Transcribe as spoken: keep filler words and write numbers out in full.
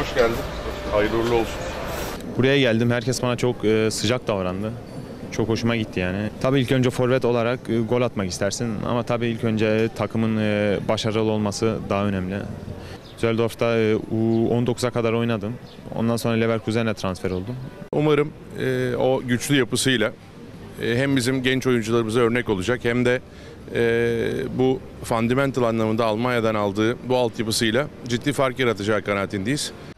hoş geldin. Hayırlı uğurlu olsun. Buraya geldim. Herkes bana çok e, sıcak davrandı. Çok hoşuma gitti yani. Tabii ilk önce forvet olarak e, gol atmak istersin ama tabii ilk önce takımın e, başarılı olması daha önemli. Düsseldorf'ta e, U on dokuza kadar oynadım. Ondan sonra Leverkusen'e transfer oldum. Umarım e, o güçlü yapısıyla e, hem bizim genç oyuncularımıza örnek olacak hem de e, bu fundamental anlamında Almanya'dan aldığı bu altyapısıyla ciddi fark yaratacağı kanaatindeyiz.